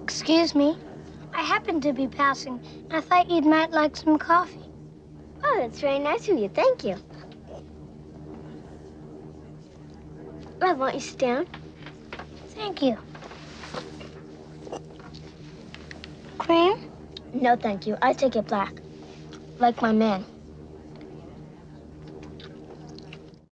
Excuse me. I happened to be passing. I thought you might like some coffee. Oh, that's very nice of you. Thank you. Well, won't you sit down? Thank you. Cream? No, thank you. I take it black. Like my man.